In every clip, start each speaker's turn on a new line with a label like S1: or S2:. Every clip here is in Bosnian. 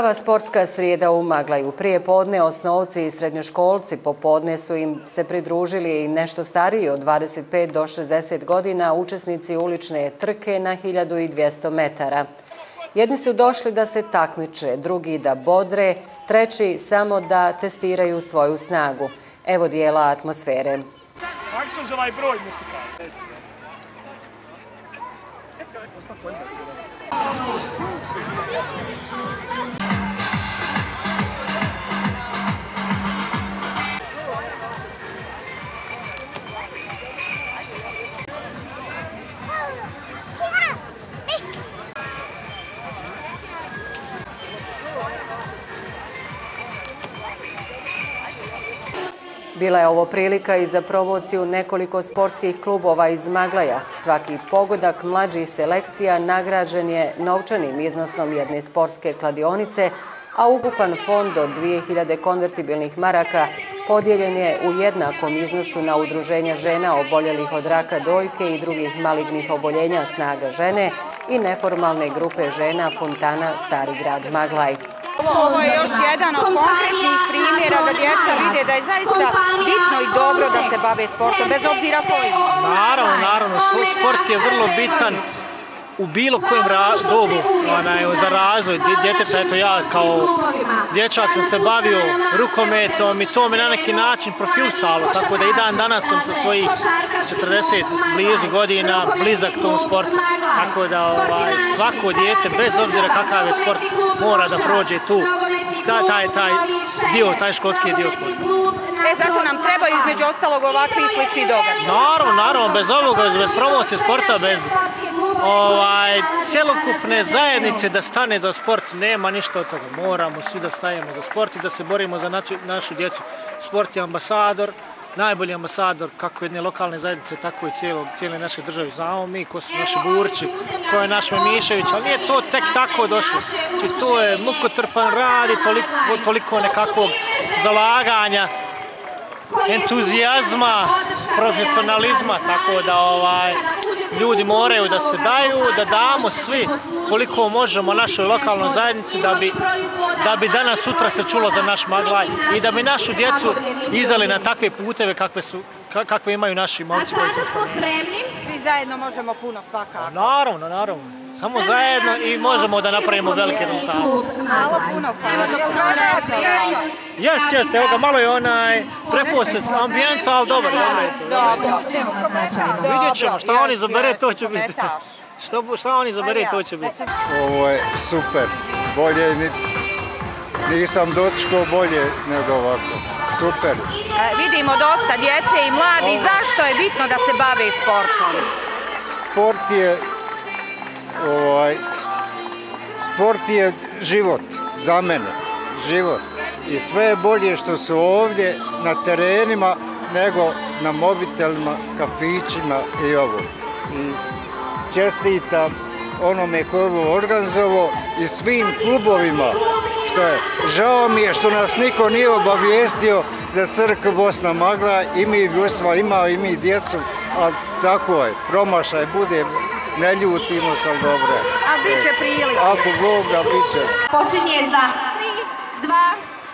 S1: Prava sportska srijeda u Maglaju. Prije podne osnovci i srednjoškolci, popodne su im se pridružili i nešto stariji od 25 do 60 godina učesnici ulične trke na 1200 metara. Jedni su došli da se takmiče, drugi da bodre, treći samo da testiraju svoju snagu. Evo dijela atmosfere. Bila je ovo prilika i za promociju nekoliko sportskih klubova iz Maglaja. Svaki pogodak mlađih selekcija nagrađen je novčanim iznosom jedne sportske kladionice, a ukupan fond od 2000 konvertibilnih maraka podijeljen je u jednakom iznosu na udruženja žena oboljelih od raka dojke i drugih malignih oboljenja Snaga žene i neformalne grupe žena Fontana Stari grad Maglaj.
S2: Ovo je još jedan od konkretnih primjera da djeca vide da je zaista bitno i dobro da se bave sportom, bez obzira koji.
S3: Naravno, sport je vrlo bitan u bilo kojem dobu za razvoj djeteta. Eto ja kao dječak sam se bavio rukometom i to me na neki način profilisalo, tako da i dan danas sam sa svojih 40 blizu godina blizak tom sportu. Tako da svako dijete, bez obzira kakav je sport, mora da prođe tu taj školski dio sporta.
S2: Zato nam trebaju između ostalog ovakvi i slični događaji.
S3: Naravno, bez ovoga, bez promocije sporta, bez cjelokupne zajednice da stane za sport, nema ništa od toga. Moramo svi da stajemo za sport i da se borimo za našu djecu. Sport je ambasador, najbolji ambasador kako jedne lokalne zajednice, tako i cijele naše države. Znamo mi ko su naši Burči, ko je naš Memišević, ali nije to tek tako došlo. To je mukotrpan rad i toliko nekakvog zalaganja, entuzijazma, profesionalizma, tako da ljudi moraju da se daju, da damo svi koliko možemo našoj lokalnoj zajednici da bi danas sutra se čulo za naš Maglaj i da bi našu djecu izdali na takve puteve kakve imaju naši momci koji se spremni.
S2: Svi zajedno možemo puno svakako.
S3: Naravno. Samo zajedno i možemo da napravimo velike rezultate.
S2: Malo puno hvala.
S3: Jeste, evo ga, malo je prepose s ambijentom, ali dobro je to. Vidjet ćemo, šta oni zabere, to će biti. Šta oni zabere, to će biti.
S4: Ovo je super, bolje, nisam dočekao bolje nego ovako, super.
S2: Vidimo dosta djece i mladi, zašto je bitno da se bave sportom?
S4: Sport je život, za mene, život. I sve je bolje što su ovdje na terenima nego na mobitelima, kafićima i ovo. I čestitam onome koji je ovo organizovao i svim klubovima. Žao mi je što nas niko nije obavijestio za Crk Bosna Magla i mi imamo i mi djecu, ali tako je, promašaj bude, ne ljutimo se, ali dobro je.
S2: A bit će prilike.
S4: Ako Bog da bit će.
S5: Počinje za 3, 2...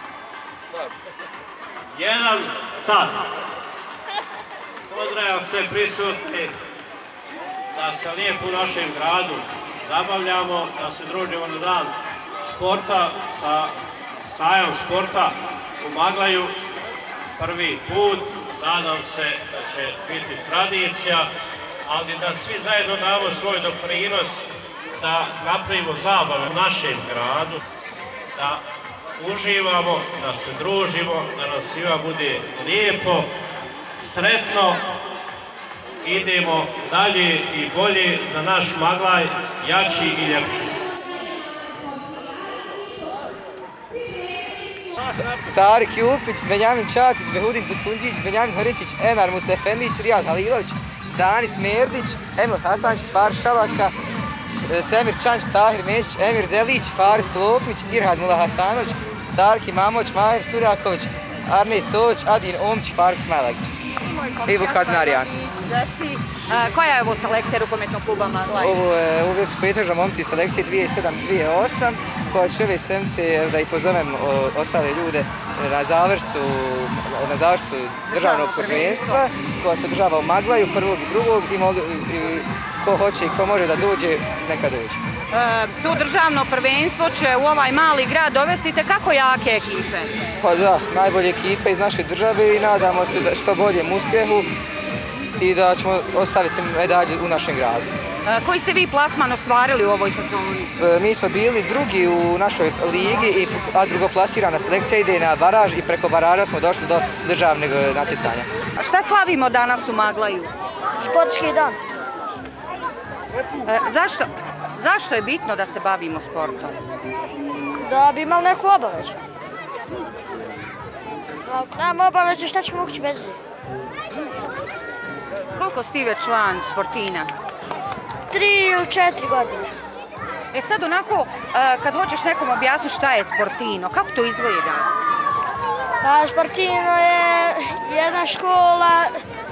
S6: 1 sat. Pozdravljam sve prisutni da se lijepo u našem gradu zabavljamo, da se družimo na dan sporta sa sajom sporta u Maglaju. Prvi put, nadam se da će biti tradicija, ali da svi zajedno damo svoj doprinos da napravimo zabavu u našem gradu, da uživamo, da se družimo, da nam svima bude lijepo, sretno, idemo dalje i bolje za naš Maglaj, jači i ljepši.
S7: Tarik Jupić, Benjamin Čatić, Behudin Tutunđić, Benjamin Horičić, Enar Musefendić, Rijad Halilović, Danis Merdić, Emil Hasančić, Faris Šalaka, Semir Čanč, Tahir Mešić, Emir Delić, Faris Lopić, Irhad Mula Hasanović, Tarki Mamoć, Majer Surjaković, Arnej Sović, Adin Omć, Faruk Smajlagić i Vukad Narjan.
S2: Koja je ovo selekcija rukometnog kluba Maglaja?
S7: Ovo su pretežno momci selekcije 2007-2008, koja će ove sedmice da i pozovem ostale ljude na završcu državnog prvenstva, koja se održava u Maglaju, prvog i drugog, i ko hoće i ko može da dođe, neka dođe.
S2: To državno prvenstvo će u ovaj mali grad dovesti kako jake ekipe?
S7: Pa da, najbolje ekipe iz naše države i nadamo se što boljem uspjehu i da ćemo ostaviti medalje u našem gradu.
S2: Koji ste vi plasman ostvarili u ovoj sezoni?
S7: Mi smo bili drugi u našoj ligi, a drugoplasirana selekcija ide na baraž i preko baraža smo došli do državnog natjecanja.
S2: Šta slavimo danas u Maglaju?
S8: Sportski dan.
S2: Zašto je bitno da se bavimo sportom?
S8: Da bi imali neku obavezu. Ako nemamo obavezu, šta ćemo moći bez nje?
S2: Koliko si ti već član Sportina?
S8: 3 ili 4 godine.
S2: Sad onako, kad hoćeš nekom objasniti šta je Sportino, kako to izgleda?
S8: Pa Sportino je jedna škola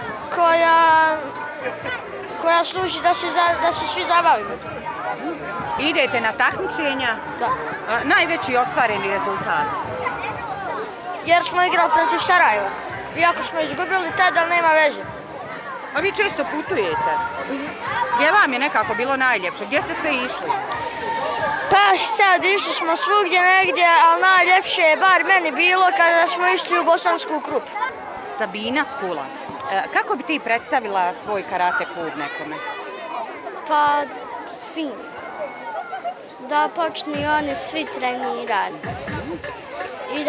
S8: koja služi da se svi zabavimo.
S2: Idete na takmičenja?
S8: Da.
S2: Najveći ostvareni rezultat?
S8: Jer smo igrali protiv Sarajeva. Iako smo izgubili tada, ali nema veze.
S2: A vi često putujete? Gdje vam je nekako bilo najljepše? Gdje ste sve išli?
S8: Pa sad išli smo svugdje negdje, ali najljepše je bar meni bilo kada smo išli u Bosansku Krupu.
S2: Sabina Skula. Kako bi ti predstavila svoj karate klub nekome?
S8: Pa fin. Da počnu oni svi trenirati. I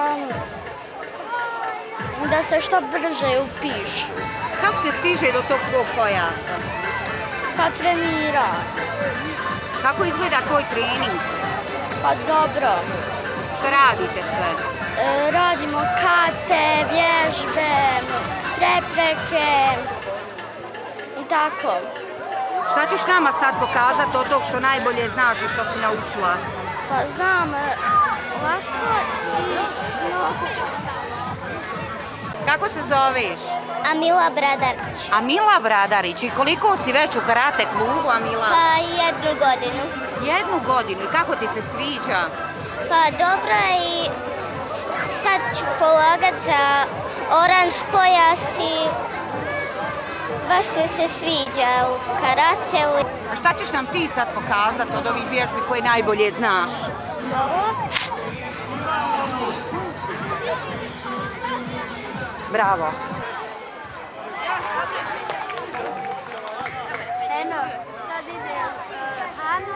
S8: da se što brže upišu.
S2: Kako se stiže do tog tvog pojasa?
S8: Pa trenira.
S2: Kako izgleda tvoj trening?
S8: Pa dobro.
S2: Što radite sve?
S8: Radimo kate, vježbe, prepreke i tako.
S2: Šta ćeš nama sad pokazati od tog što najbolje znaš i što si naučila?
S8: Pa znam ovako i mnogo.
S2: Kako se zoveš?
S8: Amila Bradarić.
S2: Amila Bradarić. I koliko si već u karate klubu, Amila?
S8: Pa 1 godinu.
S2: 1 godinu. I kako ti se sviđa?
S8: Pa dobro i sad ću polagat za oranž pojas i baš mi se sviđa u karateu.
S2: A šta ćeš nam ti sad pokazati od ovih vježbi koje najbolje znaš? Bravo.
S8: Eno, sad ide Hanu.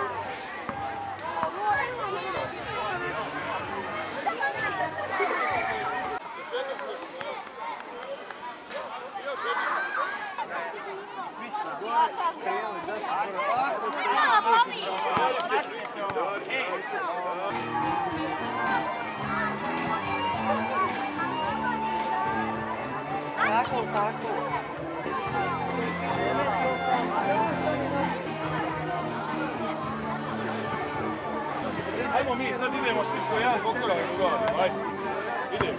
S9: Ajmo mi, sad idemo svi po jedan pokorak u glavu, ajde, idemo.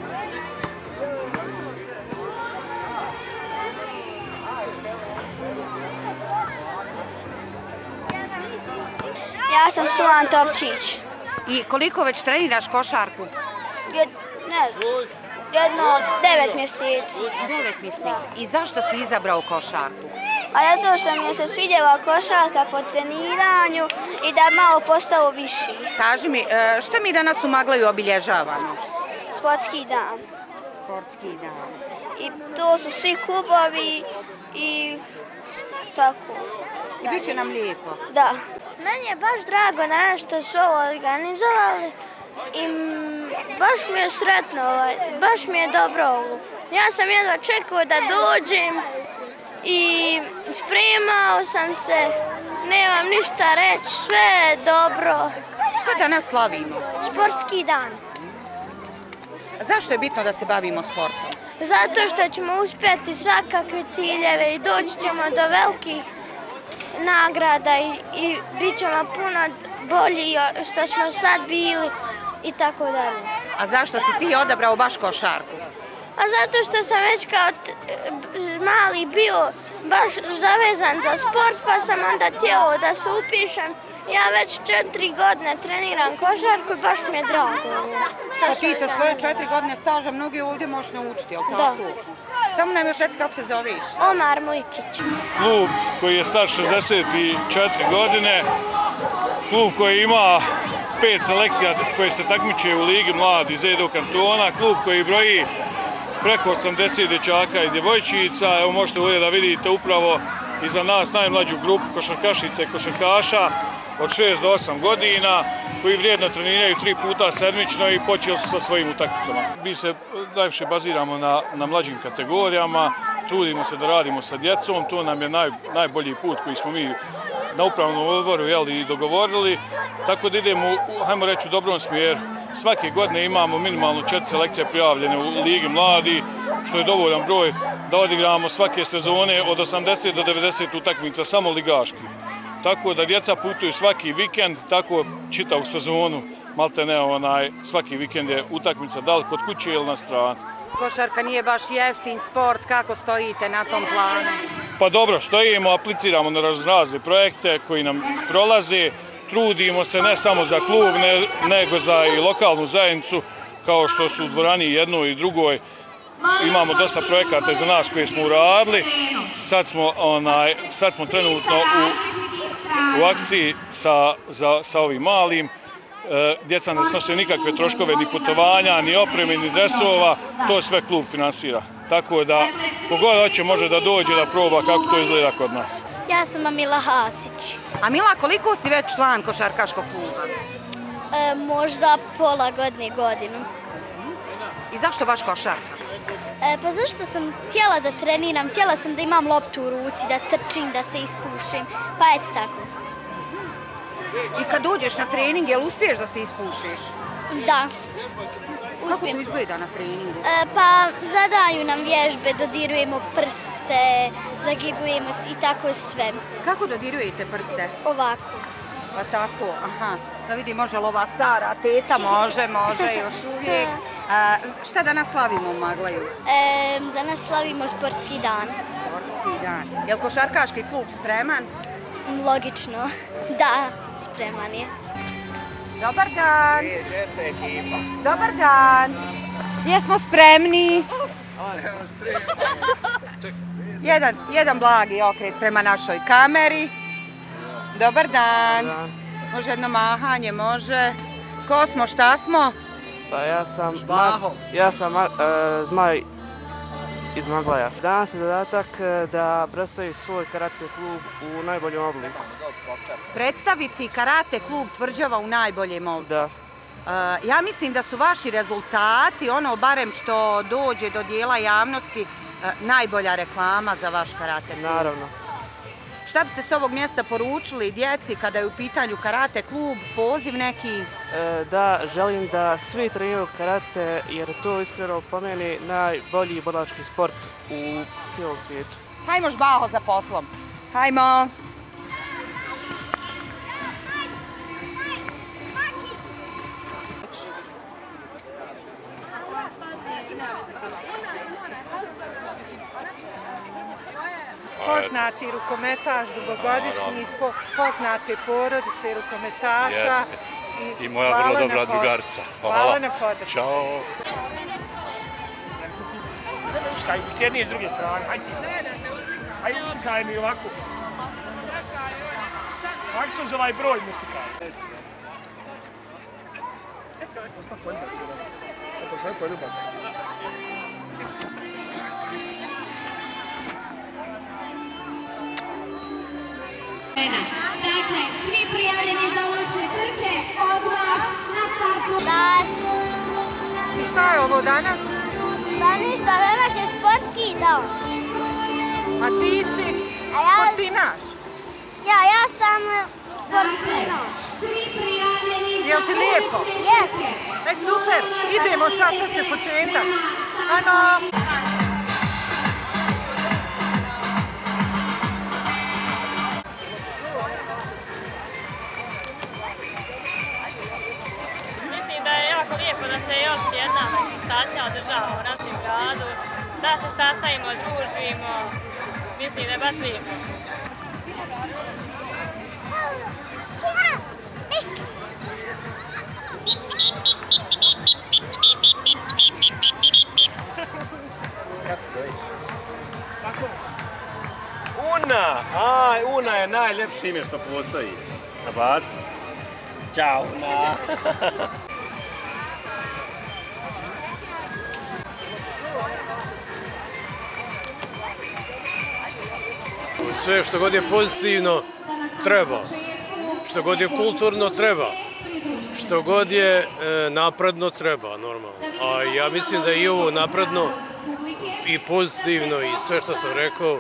S8: Ja sam Sulan Topčić.
S2: I koliko već treniraš košarku?
S8: Ne znam, jedno 9 mjeseci.
S2: 9 mjeseci. I zašto si izabrao košarku?
S8: A zato što mi se svidjela košarka po treniranju i da malo postao viši.
S2: Kaži mi, što mi danas u Maglaju obilježavamo?
S8: Sportski dan.
S2: Sportski dan.
S8: I to su svi klubovi i tako.
S2: I bit će nam lijepo.
S8: Da. Meni je baš drago danas što su ovo organizovali i baš mi je sretno, baš mi je dobro ovo. Ja sam jedva čekao da dođem i spremao sam se, nemam ništa reći, sve je dobro.
S2: Što danas slavimo?
S8: Sportski dan.
S2: Zašto je bitno da se bavimo sportom?
S8: Zato što ćemo uspjeti svakakve ciljeve i doći ćemo do velikih nagrada i bit ćemo puno bolji što smo sad bili i tako dalje.
S2: A zašto si ti odabrao baš košarku?
S8: A zato što sam već kao mali bio baš zavezan za sport, pa sam onda htio da se upišem. Ja već 4 godine treniram košarku i baš mi je drago.
S2: A ti sa svoje 4 godine staža mnogi ovdje možeš naučiti, jel tako? Samo nam još reci kako se zoveš.
S8: Omar Mujkić.
S9: Klub koji je star 64 godine, klub koji ima 5 selekcija koje se takmiče u Ligi mladih ZDO kantona, klub koji broji preko 80 dječaka i djevojčica. Evo možete ovdje da vidite upravo iza nas najmlađu grupu košarkašica i košarkaša od 6 do 8 godina koji vrijedno treniraju 3 puta sedmično i počeli su sa svojim utakmicama. Mi se najviše baziramo na mlađim kategorijama, trudimo se da radimo sa djecom, to nam je najbolji put koji smo mi na upravnom odboru i dogovorili, tako da idemo, hajmo reći, u dobrom smjeru. Svake godine imamo minimalno 4 selekcije prijavljene u Ligi mladi, što je dovoljan broj da odigramo svake sezone od 80 do 90 utakmica, samo ligaški. Tako da djeca putuju svaki vikend, tako čitavu sezonu, malte ne, svaki vikend je utakmica, da li kod kuće ili na strani.
S2: Košarka nije baš jeftin sport, kako stojite na tom planu?
S9: Pa dobro, stojimo, apliciramo na razne projekte koji nam prolaze, trudimo se ne samo za klub, nego za i lokalnu zajednicu, kao što su u dvorani jednoj i drugoj. Imamo dosta projekata za nas koje smo uradili. Sad smo trenutno u akciji sa ovim malim. Djeca ne snose nikakve troškove, ni putovanja, ni opreme, ni dresova. To sve klub finansira. Tako da, kogod hoće može da dođe da proba kako to izgleda kod nas.
S8: Ja sam Amila Hasić.
S2: Amila, koliko si već član košarkaškog kluba?
S8: Možda pola godinu.
S2: I zašto baš košarka?
S8: Pa zašto sam htjela da treniram, htjela sam da imam loptu u ruci, da trčim, da se ispušim, pa eto tako.
S2: I kad dođeš na trening, jel uspiješ da se ispušiš?
S8: Da.
S2: Kako to izgleda na treningu?
S8: Pa zadaju nam vježbe, dodirujemo prste, zagibujemo i tako sve.
S2: Kako dodirujete prste?
S8: Ovako.
S2: Pa tako, aha. Da vidi, može li ova stara teta? Može još uvijek. Šta danas slavimo u Maglaju?
S8: Danas slavimo sportski dan.
S2: Sportski dan. Je li košarkaški klub spreman?
S8: Logično. Da, spreman je.
S2: Dobar dan. Dobar dan. Jesmo spremni? Jedan blagi okret prema našoj kameri. Dobar dan. Može jedno mahanje, može. Ko smo, šta smo?
S10: Pa ja sam Zmaj iz Maglaja. Danas je zadatak da predstavi svoj karate klub u najboljem obliku.
S2: Predstaviti karate klub Tvrđava u najboljem obliku?
S10: Da.
S2: Ja mislim da su vaši rezultati, barem što dođe do dijela javnosti, najbolja reklama za vaš karate klub.
S10: Naravno.
S2: Šta biste s ovog mjesta poručili djeci kada je u pitanju karate klub, poziv neki?
S10: Da, želim da svi treniraju karate jer to iskreno po meni najbolji borilački sport u cijelom svijetu.
S2: Hajmo žbaho za poslom. Hajmo. Poznati rukometaš, dugogodišnji iz poznate porodice rukometaša.
S11: Jeste. I moja vrlo dobra drugarica.
S2: Hvala na podršku.
S11: Ćao.
S12: Uškaj se s jedne i s druge strane. Ajde uškaj mi ovako. Ovako se uz ovaj broj musikaj.
S13: Osta poljubac jedan. Ako što je poljubac?
S5: Dakle, svi prijavljeni za ulične trke, odmah na startu.
S8: Das.
S2: I šta je ovo danas?
S8: Pa ništa, danas je sportski dan.
S2: A ti si sportinaš?
S8: Ja sam sportinaš.
S2: Jel ti lijepo?
S8: Jes.
S2: Super, idemo sad se početak. Ano.
S14: Mislim da je jako lijepo da se još jedna manifestacija održava u našem gradu sastavimo, družimo. Mislim da je baš lijepo.
S15: Una! Aj, Una je najljepše ime što postoji. Na baci. Ćao, Una!
S16: Sve što god je pozitivno treba, što god je kulturno treba, što god je napredno treba, normalno. A ja mislim da je i ovo napredno i pozitivno i sve što sam rekao,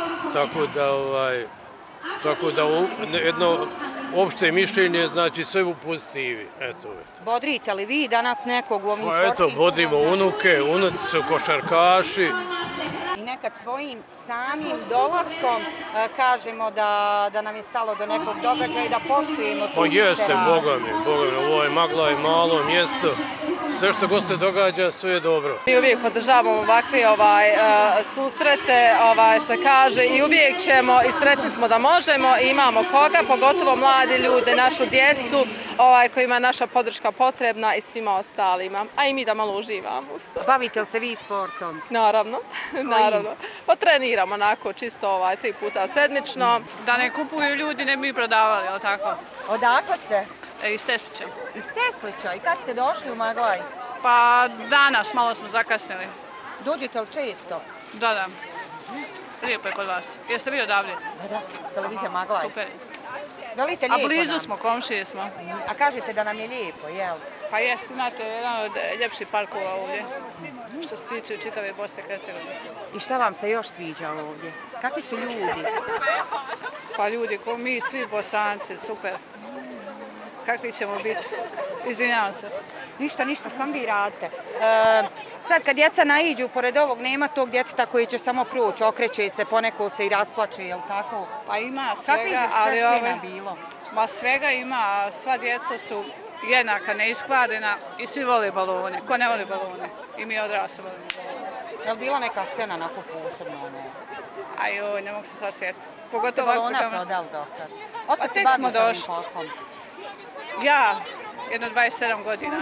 S16: tako da jedno opšte mišljenje znači sve u pozitivi.
S2: Bodrite li vi danas nekog u ovim
S16: sportskim? Eto, bodrimo unuke, unuci su košarkaši.
S2: I nekad svojim samim dolaskom kažemo da nam je stalo do nekog događaja i da poštujemo tu.
S16: Pa jeste, Boga mi, ovo je Magla i malo mjesto. Sve što god se događa, sve je dobro.
S17: Mi uvijek podržavamo ovakve susrete, što kaže, i uvijek ćemo i sretni smo da možemo i imamo koga, pogotovo mladi ljude, našu djecu, kojima je naša podrška potrebna i svima ostalima, a i mi da malo uživamo uz to.
S2: Bavite li se vi sportom?
S17: Naravno. Pa treniramo onako čisto 3 puta sedmično.
S18: Da ne kupuju ljudi, ne bi mi prodavali, ali tako?
S2: Odakle ste?
S18: Iz Teslića.
S2: Iz Teslića? I kad ste došli u Maglaj?
S18: Pa danas, malo smo zakasnili.
S2: Dođete li često?
S18: Da. Lijepo je kod vas. Jeste vi odavde?
S2: Da, televizija Maglaj.
S18: Super.
S2: Velite lijepo nam.
S18: A blizu smo, komšije smo.
S2: A kažete da nam je lijepo, jel?
S18: Pa jeste, imate jedan od ljepših parkova ovdje, što se tiče čitave Bosne i Hercegovine.
S2: I šta vam se još sviđa ovdje? Kakvi su ljudi?
S18: Pa ljudi, ko mi, svi Bosanci, super. Kakvi ćemo biti? Izvinjavam se.
S2: Ništa, sam vi radite. Sad kad djeca naiđu, pored ovog nema tog djeteta koji će samo proći, okreće se, poneko se i rasplače, jel tako?
S18: Pa ima svega, ali ma svega ima, sva djeca su jednaka, neiskvarena i svi vole balone. Ko ne voli balone? I mi odrasli volimo balone.
S2: Je li bila neka scena onako posebno?
S18: Ajoj, ne mogu se sad sjetiti.
S2: Pogotovo balona prodali do sad?
S18: Pa tek smo došli. Ja, jedno 27 godina.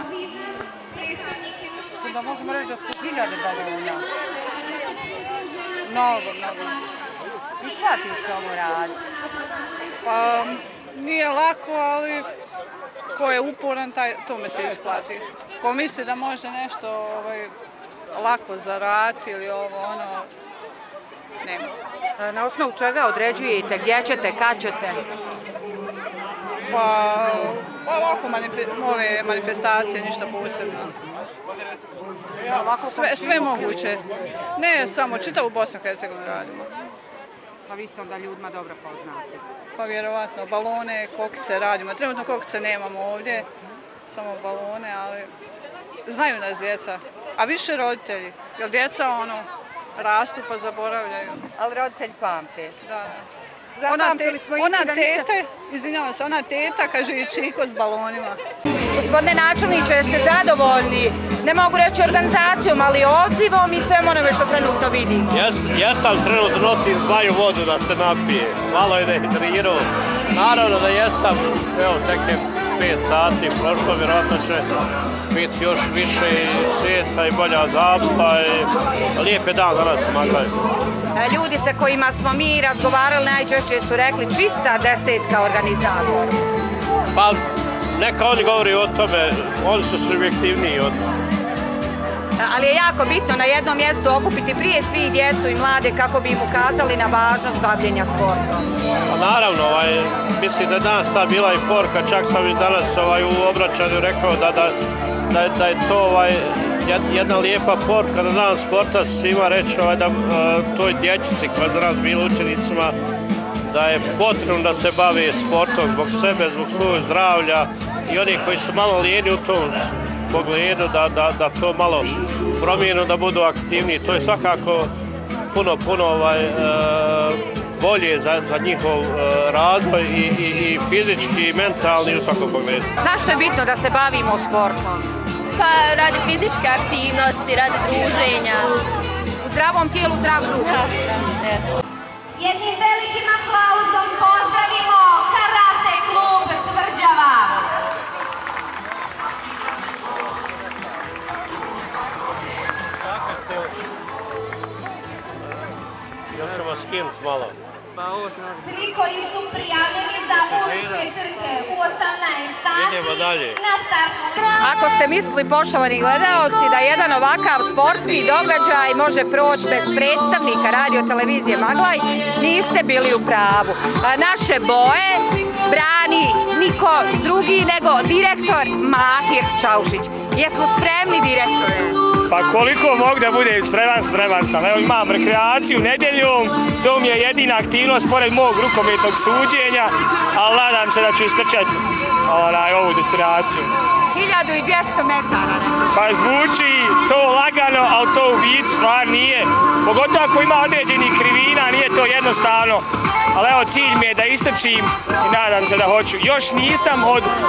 S2: Da možemo reći da su 1000 balona.
S18: Mnogo.
S2: Isplati se ovo raditi?
S18: Pa nije lako, ali ko je uporan, tome se isplati. Ko misli da može nešto lako zaraditi ili nema.
S2: Na osnovu čega određujete, gdje ćete, kad ćete?
S18: Pa ovako ove manifestacije, ništa posebno. Sve moguće. Ne samo, čitavu Bosnu i Hercegovinu radimo.
S2: Pa vi ste onda ljudima dobro poznati.
S18: Pa vjerovatno, balone, kokice radimo. Trenutno kokice nemamo ovdje, samo balone, ali znaju nas djeca. A više roditelji, jer djeca rastu pa zaboravljaju.
S2: Ali roditelji pamte.
S18: Da. Ona teta kaže i čiko s balonima.
S2: Gospodine načelniče, jeste zadovoljni, ne mogu reći organizacijom, ali odzivom i svem onome što trenutno vidimo?
S6: Jesam, trenutno nosim zmaju vodu da se napije, malo je dehidrirao. Naravno da jesam, evo tek je 5 sati prošlo, vjerojatno će biti još više i svijeta i bolja zabava i lijep je dan danas u Maglaju.
S2: Ljudi sa kojima smo mi razgovarali najčešće su rekli čista desetka organizatora.
S6: Pa neka oni govori o tome, oni su subjektivniji od tome.
S2: Ali je jako bitno na jednom mjestu okupiti prije svih djecu i mlade kako bi im ukazali na važnost bavljenja sportom.
S6: Pa naravno, mislim da je danas ta bila i porka, čak sam i danas u obraćanju rekao da je to jedna lijepa porka na dan sporta, svima reći da toj dječici koja za nas bila učenicima, da je potrebno da se bave sportom zbog sebe, zbog svojeg zdravlja i oni koji su malo lijeni u tom pogledu da to malo promijenu, da budu aktivniji. To je svakako puno bolje za njihov razvoj i fizički i mentalni u svakom pogledu.
S2: Zašto je bitno da se bavimo sportom?
S14: Pa radi fizičke aktivnosti, radi druženja.
S2: zdravom tijelu, zdrav duh.
S5: Jednim velikim aplauzom pozdravimo Karate klub Tvrđava.
S6: Još ćemo skinuti malo.
S5: Svi koji su prijavljeni za ulične trke u 18 sati.
S6: Idemo dalje.
S2: Ako ste mislili, poštovani gledaoci, da jedan ovakav sportski događaj može proći bez predstavnika radio televizije Maglaj, niste bili u pravu. Naše boje brani niko drugi nego direktor Mahir Čaušić. Jesmo spremni, direktore?
S12: Pa koliko mogu da budem spreman sam. Evo imam rekreaciju nedjeljom, to mi je jedina aktivnost pored mog rukometnog suđenja, ali nadam se da ću istrčati ovu destinaciju.
S2: 1200 metara.
S12: Pa zvuči to lagano, ali to u biti stvar nije. Pogotovo ako ima određenih krivina, nije to jednostavno. Ali evo, cilj mi je da istrčim i nadam se da hoću. Još nisam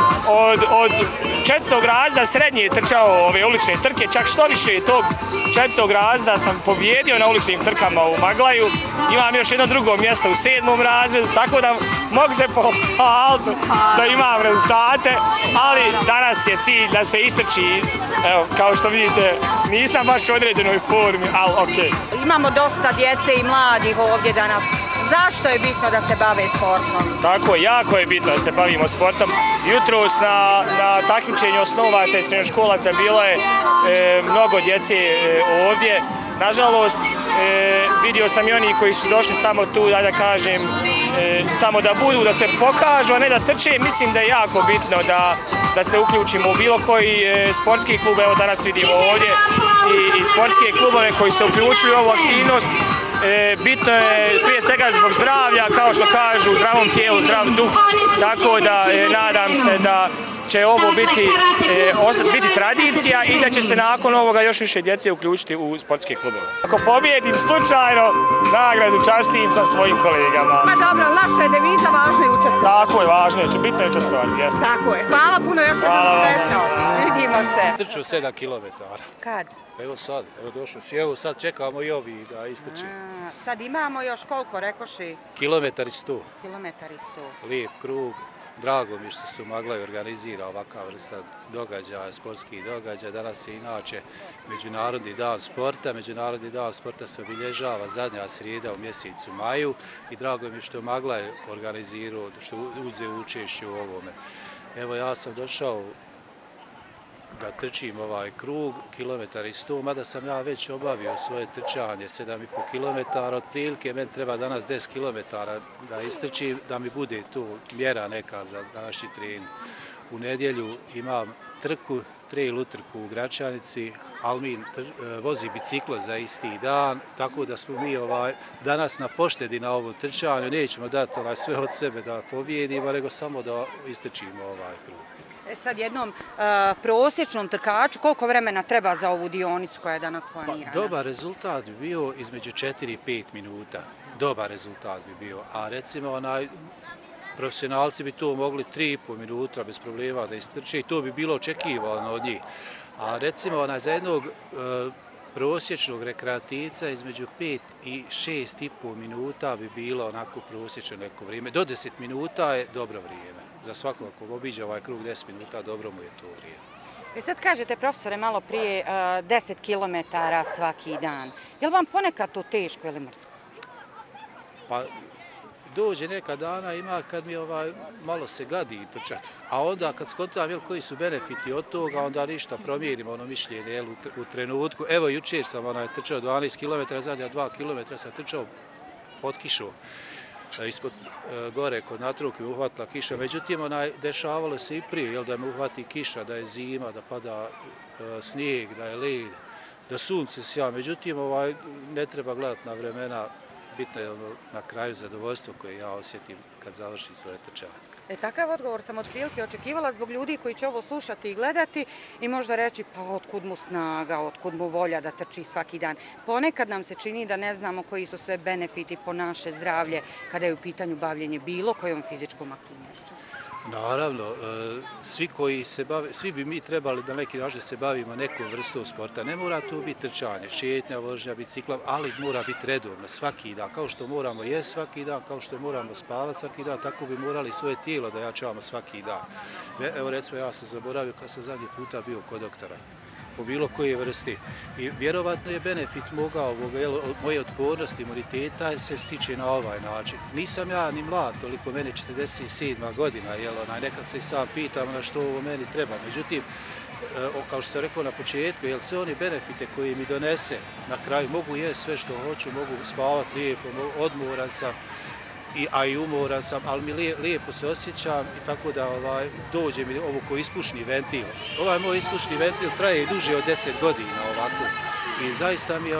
S12: od 4. razreda srednje trčao ove ulične trke, čak što više tog 4. razreda sam pobjedio na uličnim trkama u Maglaju. Imam još jedno drugo mjesto u 7. razredu, tako da mogu se pohvaliti da imam rezultate, ali danas je cilj da se istrči. Evo, kao što vidite, nisam baš u određenoj formi, ali okej.
S2: Imamo dosta djece i mladih ovdje danas. Zašto je bitno da se bave sportom?
S12: Tako, jako je bitno da se bavimo sportom. Jutros na takmičenju osnovaca i srednjoškolaca bilo je mnogo djece ovdje. Nažalost, vidio sam i oni koji su došli samo tu, da kažem, samo da budu, da se pokažu, a ne da trče. Mislim da je jako bitno da se uključimo u bilo koji sportski klub. Evo danas vidimo ovdje i sportske klubove koji se uključili u ovu aktivnost. Bitno je prije svega zbog zdravlja, kao što kažu, u zdravom tijelu, zdrav duh, tako da nadam se da će ovo biti tradicija i da će se nakon ovoga još više djece uključiti u sportske klubove. Ako pobjedim slučajno, nagradu častim sa svojim kolegama.
S2: Pa dobro, naša je deviza, važno je učestvovati.
S12: Tako je, važno je, bitno je učestvovati, jesno.
S2: Tako je. Hvala puno, još jednom sretno. Vidimo se.
S19: Trču 7 km.
S2: Kad?
S19: Evo sad, evo došao si, evo sad čekamo i ovi da istrči.
S2: Sad imamo još koliko, rekoši?
S19: Kilometar i 100.
S2: Kilometar i 100.
S19: Lijep krug. Drago mi što su Maglaj organizira ovakav vrsta događaja, sportskih događaja. Danas je inače Međunarodni dan sporta. Međunarodni dan sporta se obilježava zadnja srijeda u mjesecu maju i drago mi što je Maglaj organizirao, što uzeo učešće u ovome. Evo ja sam došao da trčim ovaj krug, kilometar i 100, mada sam ja već obavio svoje trčanje, 7,5 km, otprilike meni treba danas 10 km da istrčim, da mi bude tu mjera neka za današnji trening. U nedjelju imam trku, trail utrku u Gračanici, Almin vozi biciklo za isti dan, tako da smo mi danas na poštedi na ovom trčanju, nećemo dati sve od sebe da pobjedimo, nego samo da istrčimo ovaj krug.
S2: Sad jednom prosječnom trkaču, koliko vremena treba za ovu dionicu koja je danas planirana?
S19: Dobar rezultat bi bio između 4 i 5 minuta. Dobar rezultat bi bio. A recimo profesionalci bi to mogli 3,5 minuta bez problema da istrče i to bi bilo očekivano od njih. A recimo za jednog prosječnog rekreativca između 5 i 6,5 minuta bi bilo onako prosječno neko vrijeme. Do 10 minuta je dobro vrijeme. Za svakog ko obiđe ovaj krug 10 minuta, dobro mu je to vrijeme.
S2: I sad kažete, profesore, malo prije 10 km svaki dan. Je li vam ponekad to teško ili mrsko?
S19: Pa dođe neka dana, ima kad mi malo se gadi trčati. A onda kad skontam koji su benefiti od toga, onda ništa promijenimo ono mišljenje u trenutku. Evo jučer sam trčao 12 km, zadnja 2 km sam trčao pod kišom. Ispod gore kod Natruke mi uhvatila kiša, međutim dešavalo se i prije da me uhvati kiša, da je zima, da pada snijeg, da je led, da sunce sja, međutim ne treba gledati na vremena, bitno je na kraju zadovoljstvo koje ja osjetim kad završim svoje trčanje.
S2: Takav odgovor sam otprilike očekivala zbog ljudi koji će ovo slušati i gledati i možda reći pa otkud mu snaga, otkud mu volja da trči svaki dan. Ponekad nam se čini da ne znamo koji su sve benefiti po naše zdravlje kada je u pitanju bavljenje bilo kojom fizičkom aktivnošću.
S19: Naravno, svi bi mi trebali da neki način se bavimo nekom vrstom sporta. Ne mora tu biti trčanje, šetnja, vožnja, bicikla, ali mora biti redovno svaki dan. Kao što moramo jesti svaki dan, kao što moramo spavati svaki dan, tako bi morali svoje tijelo da jačavamo svaki dan. Evo recimo, ja sam zaboravio kad sam zadnji puta bio kod doktora po bilo koje vrsti. I vjerovatno je benefit moje otpornosti, imuniteta se stiče na ovaj način. Nisam ja ni mlad, toliko mene 47. godina, nekad se i sam pitam na što ovo meni treba. Međutim, kao što sam rekao na početku, sve oni benefite koji mi donese na kraju, mogu jesti sve što hoću, mogu spavati lijepo, odmoran sam, a i umoran sam, ali mi lijepo se osjećam i tako da dođe mi ovo ko ispušni ventil. Ovaj moj ispušni ventil traje i duže od 10 godina ovako i zaista mi je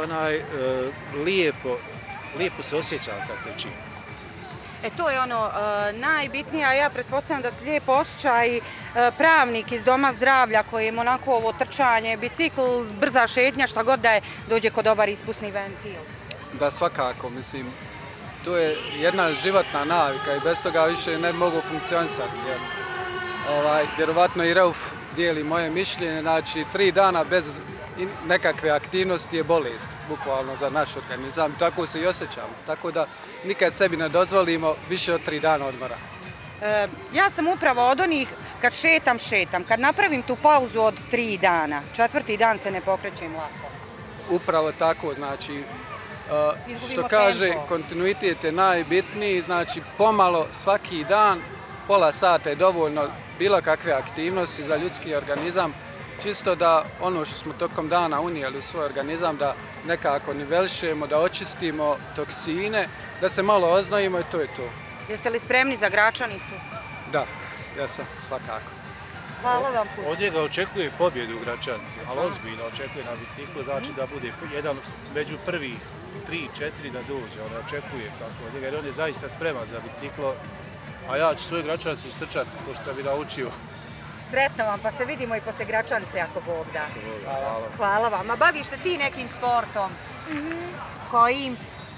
S19: lijepo se osjećam kad trčim.
S2: To je ono najbitnije, a ja pretpostavljam da se lijepo osjeća i pravnik iz Doma zdravlja kojem onako ovo trčanje, bicikl, brza šetnja, šta god da je, dođe kod dobar ispusni ventil.
S10: Da, svakako, mislim. To je jedna životna navika i bez toga više ne mogu funkcionisati. Vjerovatno i Rauf dijeli moje mišljenje, znači 3 dana bez nekakve aktivnosti je bolest, bukvalno za naš organizam. Tako se i osjećamo, tako da nikad sebi ne dozvolimo više od 3 dana odmora.
S2: Ja sam upravo od onih, kad šetam, kad napravim tu pauzu od 3 dana, 4. dan se ne pokrećem lako.
S10: Upravo tako, znači, što kaže, kontinuitet je najbitniji, znači pomalo svaki dan, pola sata je dovoljno bilo kakve aktivnosti za ljudski organizam, čisto da ono što smo tokom dana unijeli u svoj organizam, da nekako nivelišemo, da očistimo toksine, da se malo oznojimo i to je to.
S2: Jeste li spremni za Gračanicu?
S10: Da, ja sam, svakako.
S2: Hvala vam puno.
S19: Od njega očekuje pobjedu u Gračanici, ali ozbiljno očekuje na biciklu, znači da bude jedan među prvi 3-4 da dođe, on očekuje tako od njega, jer on je zaista spreman za biciklo, a ja ću svoju Gračanicu istrčati, pošto sam i naučio.
S2: Sretno vam, pa se vidimo i posle Gračanice, ako Bog da.
S19: Hvala.
S2: Hvala vam. A baviš se ti nekim sportom? Kojim?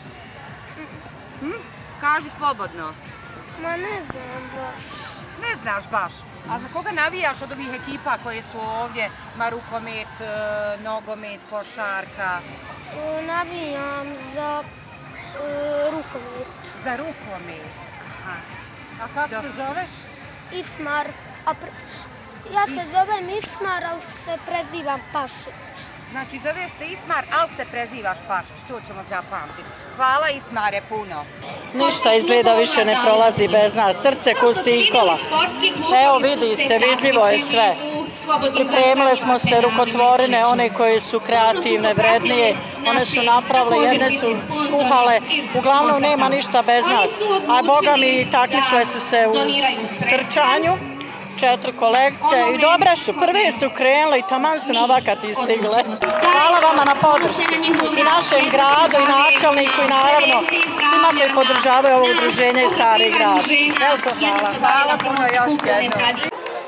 S2: Kaži slobodno.
S8: Ma ne znam baš.
S2: Ne znaš baš? A za koga navijaš od ovih ekipa koje su ovdje? Rukomet, nogomet, košarka?
S8: Navijam za rukomet.
S2: Za rukomet? A kako se zoveš?
S8: Ismar. Ja se zovem Ismar, ali se prezivam Pašić.
S2: Znači zoveš se Ismar, ali se prezivaš Pašić. To ćemo zapamtiti. Hvala Ismare puno.
S20: Ništa izgleda više ne prolazi bez nas. Srce ko sikola. Evo vidi se, vidljivo je sve. Pripremile smo se rukotvorine, one koje su kreativne, vrednije. One su napravile, jedne su skuhale. Uglavnom nema ništa bez nas. A boga mi takmičile su se u trčanju. 4 kolekcije i dobre su, prve su krenule i taman su navakati stigle. Hvala vama na podršci i našem gradu i načelniku i naravno svima koji podržavaju ovo udruženje i Stari grad. Veliko hvala.
S2: Hvala puno još jednom.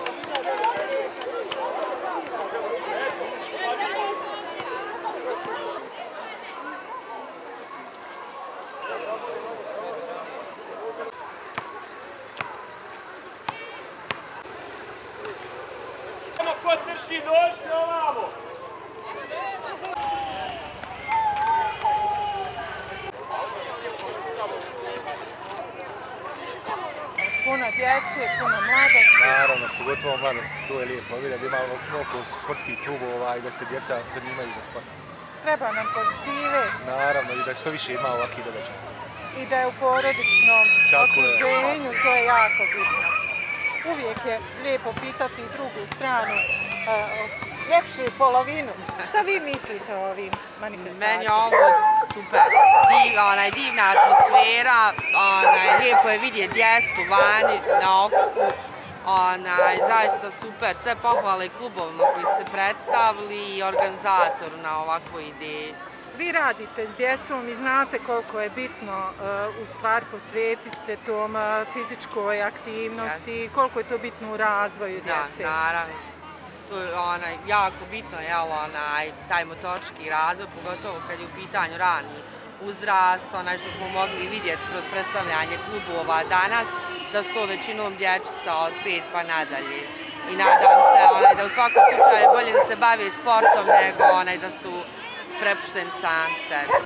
S2: Puno djece, puno mladosti.
S21: Naravno, pogotovo mladosti, to je lijepo vidjeti, imamo oko sportskih klubova i da se djeca zanimaju za sport.
S2: Treba nam pozitive.
S21: Naravno, i da što više ima ovakvih događaja.
S2: I da je u porodičnom okruženju, to je jako bitno. Uvijek je lijepo pitati drugu stranu, ljepšu polovinu. Šta vi mislite o ovim manifestacijama?
S22: Meni je ovo super, divna atmosfera, lijepo je vidjeti djecu vani na okupu, zaista super, sve pohvale klubovima koji se predstavili i organizatoru na ovakvoj ideji.
S2: Vi radite s djecom i znate koliko je bitno u stvari posvetiti se tom fizičkoj aktivnosti, koliko je to bitno u razvoju djece.
S22: Da, naravno. To je jako bitno, taj motorički razvoj, pogotovo kad je u pitanju rani uzrast, što smo mogli vidjeti kroz predstavljanje klubova danas, da su to većinom dječica od 5 pa nadalje. I nadam se da u svakom slučaju je bolje da se bave sportom nego da su prepušteni sam sebi.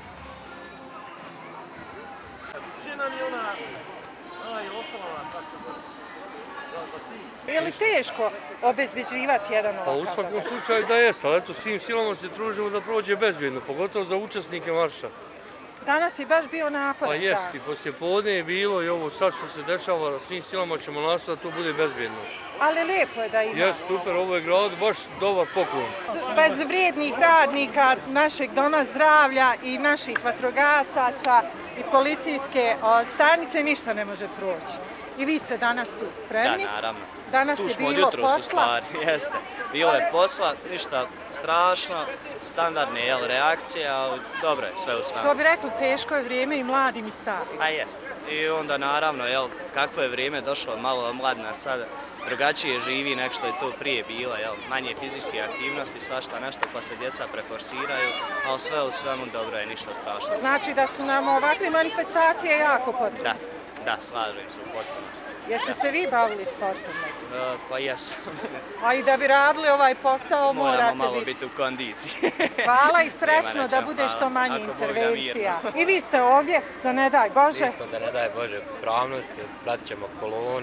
S1: Je li teško obezbeđivati jedan ovakav?
S3: Pa u svakom slučaju da jeste, ali eto svim silama se tružimo da prođe bezbjedno, pogotovo za učesnike marša.
S1: Danas je baš bio naporan.
S3: Pa jest, i poslije podne je bilo i ovo sad što se dešava, svim silama ćemo nastaviti da to bude bezbjedno.
S1: Ali lijepo je da imamo.
S3: Jest, super, ovo je grad baš dobar poklon.
S1: Bez vrijednih radnika našeg doma zdravlja i naših vatrogasaca i policijske stanice ništa ne može proći. I vi ste danas tu spremni?
S23: Da, naravno.
S1: Danas je bilo posla?
S23: Jeste. Bilo je posla, ništa strašno, standardne reakcije, ali dobro je sve u svemu.
S1: Što bi rekli, teško je vrijeme i mladim i starim.
S23: A jeste. I onda naravno, kakvo je vrijeme došlo, malo omladina sad drugačije živi nek što je to prije bilo, manje fizičke aktivnosti, svašta nešto pa se djeca preforsiraju, ali sve u svemu dobro je, ništa strašno.
S1: Znači da su nam ovakve manifestacije jako potrebne?
S23: Da, slažem se u potpunosti.
S1: Jeste se vi bavili sportom?
S23: Pa jesam.
S1: A i da bi radili ovaj posao morate
S23: Moramo malo biti u kondiciji.
S1: Hvala i sretno da bude što manje intervencija. I vi ste ovdje za Ne daj Bože?
S24: Mi smo za Ne daj Bože pripravnosti, pratit ćemo kolonu.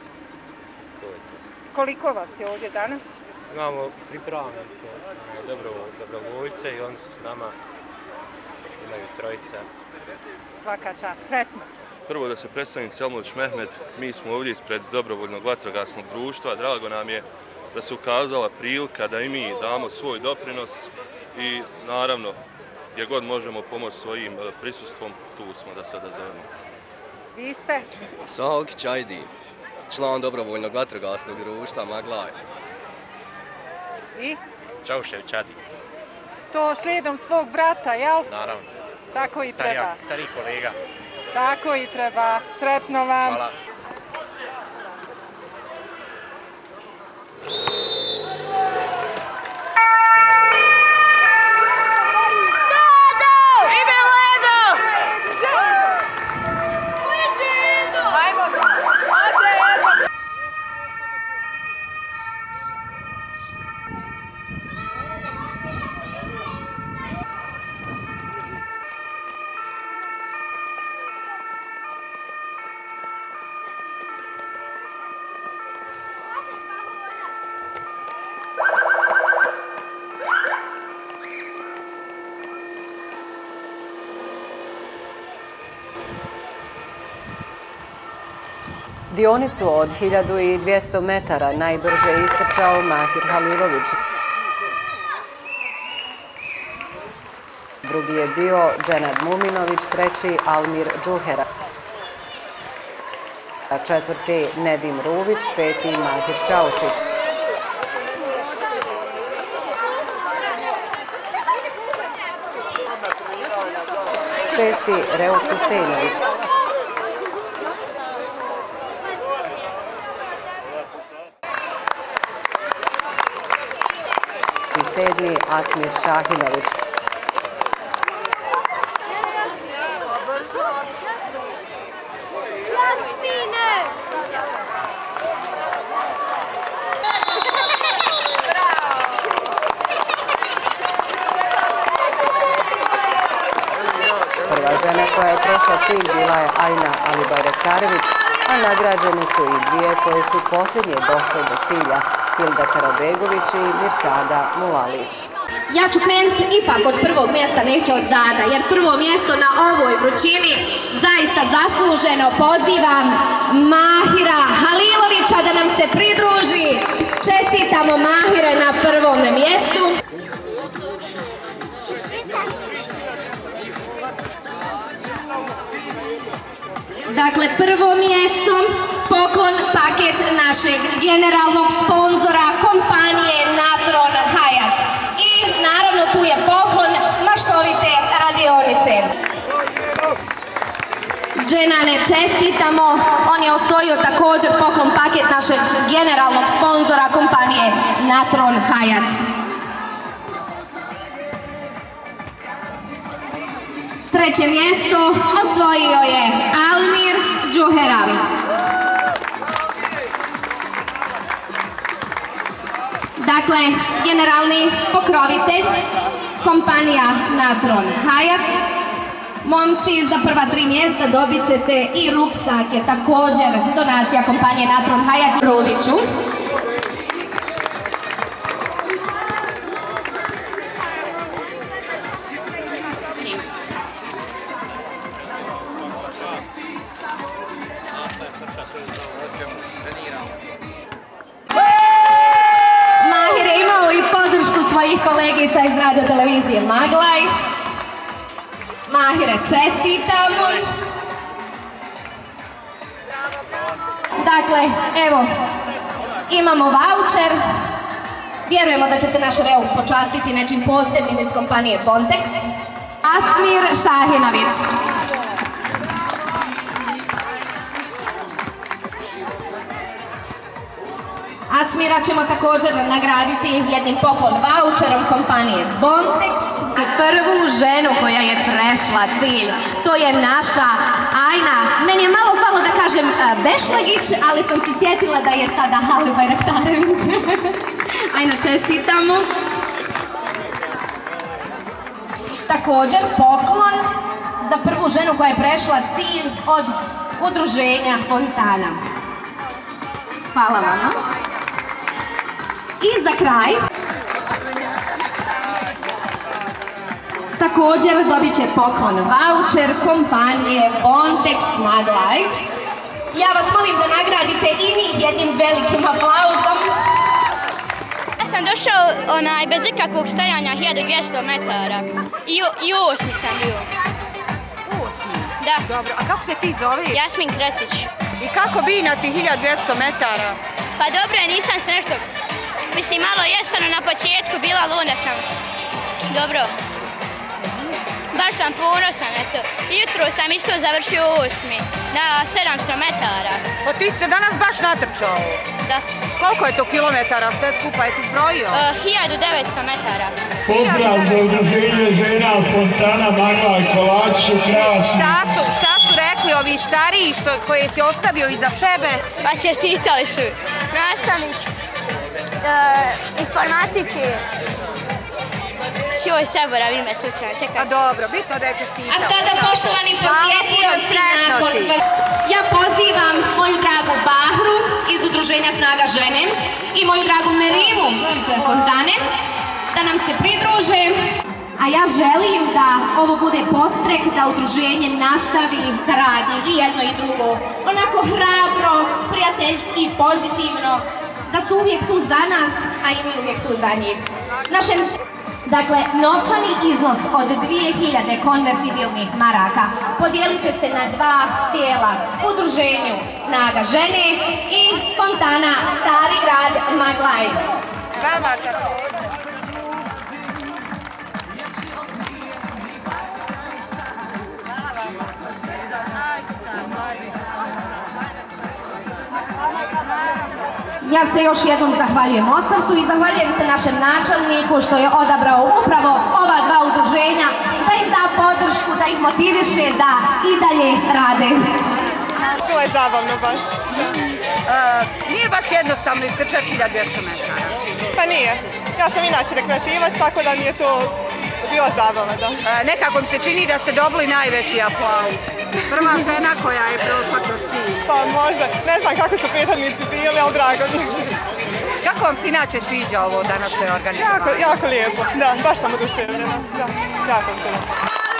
S1: Koliko vas je ovdje danas?
S24: Imamo pripravnike, dobrovoljce i oni su s nama, imaju trojica.
S1: Svaka čast, sretno.
S25: Prvo da se predstavim Selmović Mehmed, mi smo ovdje ispred Dobrovoljnog vatrogasnog društva. Drago nam je da se ukazala prilika da i mi damo svoj doprinos i naravno gdje god možemo pomoći svojim prisustvom, tu smo da se odazovemo.
S1: Vi ste?
S26: Salkić Ajdi, član Dobrovoljnog vatrogasnog društva Maglaj.
S1: I?
S24: Čaušević Adi.
S1: To slijedom svog brata, jel?
S24: Naravno.
S1: Tako i treba.
S24: Stariji kolega.
S1: Tako i treba. Sretno vam.
S24: Hvala.
S27: Dionicu od 1200 metara najbrže istrčao Mahir Halilović. Drugi je bio Dženad Muminović, treći Almir Džuhera. Četvrti Nedim Ruvić, peti Mahir Čaušić. Šesti Reuf Husejnović. I sedmi Asmir Šahinović. Prva žena koja je prošla cilj bila je Ajna Alibajraktarević, a nagrađene su i dvije koje su posljednje došle do cilja, Hilda Karabegović i Mirsada Mulalić.
S5: Ja ću krenuti ipak od prvog mjesta, neću od zada, jer prvo mjesto na ovoj vrućini zaista zasluženo pozivam Mahira Halilovića da nam se pridruži. Čestitamo Mahire na prvom mjestu. Dakle, prvo mjesto, poklon paket našeg generalnog sponzora kompanije Natron Hayat. I naravno tu je poklon maštovite radionice. Dženane, čestitamo, on je osvojio također poklon paket našeg generalnog sponzora kompanije Natron Hayat. Treće mjesto osvojio je Almir Džuheravi. Dakle, generalni pokrovitelj, kompanija Natron Hayat. Momci, za prva 3 mjesta dobit ćete i ruksake, također donacija kompanije Natron Hayat Ruviću. Mahir je imao i podršku svojih kolegica iz radio televizije Maglaj. Mahire, čestitamo. Dakle, evo, imamo vaučer. Vjerujemo da će se naš reuk počastiti nečim posebnim iz kompanije Bontex. Asmir Šahinović. Asmira ćemo također nagraditi jednim poklon vaučerom kompanije Bontex. Prvu ženu koja je prešla cilj, to je naša Ajna. Meni je malo falo da kažem Bešlagić, ali sam se sjetila da je sada Ali Bajraktarević. Ajna, čestitamo. Također poklon za prvu ženu koja je prešla cilj od udruženja Fontana. Hvala vama. I za kraj, također dobit će poklon vaučer kompanije Bontex Maglaj. Ja vas molim da nagradite i njih jednim velikim aplauzom.
S14: Ja sam došao bez ikakvog stajanja 1200 metara i 8. sam bio. 8? Da.
S2: Dobro, a kako se ti zove?
S14: Jasmin Krecić.
S2: I kako bi na ti 1200 metara?
S14: Pa dobro je, nisam se nešto... Mislim, malo jesano na početku bila, ali onda sam dobro. Baš sam ponosan, eto. Jutro sam isto završio 8. na 700 metara.
S2: Pa ti se danas baš natrčao?
S14: Da.
S2: Koliko je to kilometara sve skupa, jesi zbrojio?
S14: 1900 metara.
S4: Pozdrav za udruženje žena Fontana Maglaj, kolači su krasni.
S2: Šta su rekli ovi stariji koje si ostavio iza sebe?
S14: Pa čestitali su. Nastavnik informatike. Joj, zaborav ime slučajno, čekaj.
S2: A dobro, bitno da je čestitao.
S5: A sada, poštovani posjetioci, nakon... Ja pozivam moju dragu Bahru iz udruženja Snaga žene i moju dragu Merimu iz Fontane da nam se pridruže. A ja želim da ovo bude podstrek da udruženje nastavi da radi i jedno i drugo. Onako hrabro, prijateljski, pozitivno. Da su uvijek tu za nas, a i mi uvijek tu za njih. Dakle, novčani iznos od 2000 konvertibilnih maraka podijelit će se na 2 tijela, udruženju Snaga žene i Fontana Stari grad Maglaj. Ja se još jednom zahvaljujem Mozartu i zahvaljujem se našem načelniku što je odabrao upravo ova 2 udruženja, da im da podršku, da ih motiviše da i dalje rade.
S18: Bilo je zabavno baš.
S2: Nije baš jednostavno istrčati 1200 metara.
S18: Pa nije. Ja sam inače rekreativac, tako da mi je to bila zabava, da.
S2: Nekako mi se čini da ste dobili najveći aplauz. Prva žena koja je prošla kroz cilj.
S18: Pa možda. Ne znam kako su prethodnici bili, ali drago mi.
S2: Kako vam se inače sviđa ovo današnje organizovanje?
S18: Jako lijepo. Da, baš sam oduševljena. Da, jako mi se lijepo.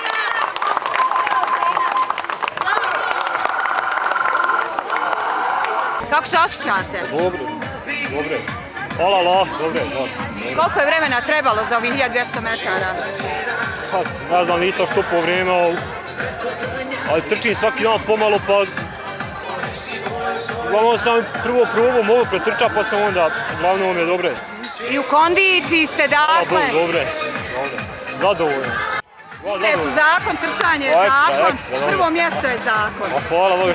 S2: Kako se osjećate?
S21: Dobro. Hvala, dobre.
S2: Koliko je vremena trebalo za ovih 1200 metara?
S21: Pa, ne znam, nisam što po vrijeme, ali trčim svaki dan pomalo, pa... Uglavnom sam prvo probao, mogu pretrčati, pa sam onda, glavno je dobre.
S2: I u kondiciji ste dakle?
S21: Dobre. Zadovoljno.
S2: Zakon, trčanje je zakon, prvo mjesto je zakon.
S21: Hvala Bogu.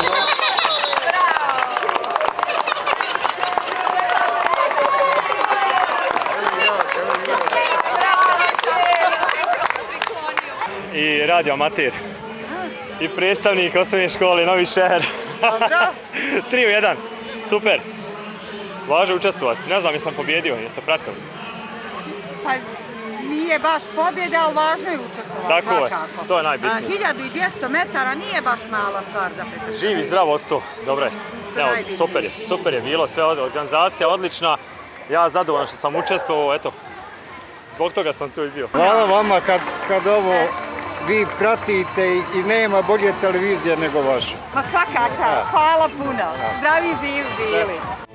S21: I radio amater. I predstavnik osnovne škole Novi Šeher. 3 u 1. Super.
S7: važno je učestvovati. Ne znam jesam pobjedio, jeste pratili?
S1: Pa nije baš pobjeda, ali važno je učestvovati.
S7: Tako je,
S1: svakako.
S7: to je najbitnije.
S1: 1200 metara nije baš mala stvar za Petrčević.
S7: Živ i zdrav ostao, dobro je. Evo, super je bilo, sve organizacija odlična. Ja zadovoljan što sam učestvovao, eto, zbog toga sam tu i bio.
S9: Hvala vama kad ovo vi pratite i nema bolje televizije nego vaše.
S1: Ma svaka čast, hvala puno. Zdravi živi bili.